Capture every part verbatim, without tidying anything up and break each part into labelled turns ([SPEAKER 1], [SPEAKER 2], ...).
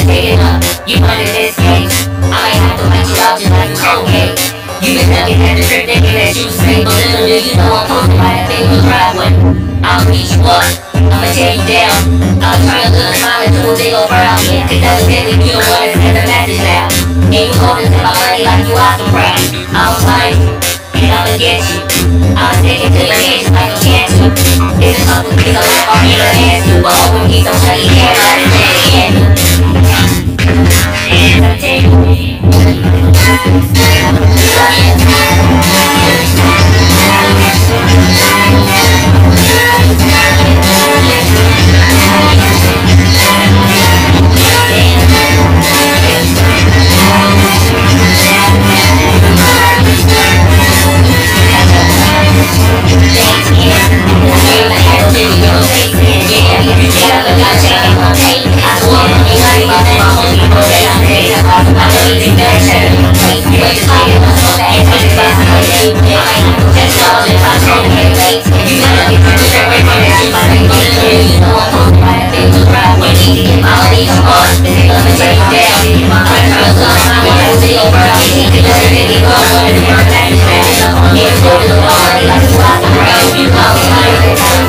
[SPEAKER 1] taking up. You wanted this case. I might have to fight you out just like a cold case. You been looking at the trip thinking that you safe, but little do you know I'm posted by that thing on driveway. I'll beat you up, I'ma tear you down. I'll try a little smile and do a big old frown. Cause evidently you don't wanna send a message now. And you holding to my money like you awesome proud. I'll find you, and I'ma get you. I'ma stick it to your head just like a cancer. It's a couple things I like on your answer, but hoping we don't tell you can't understand the answer. And I'll take you.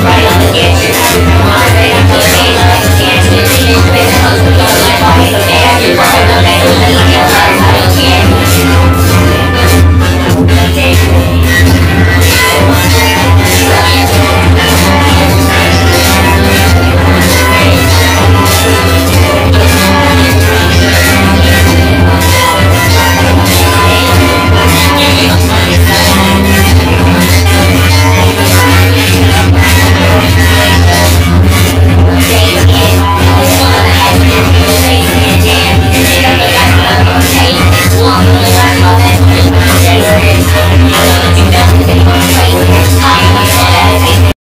[SPEAKER 1] Yeah.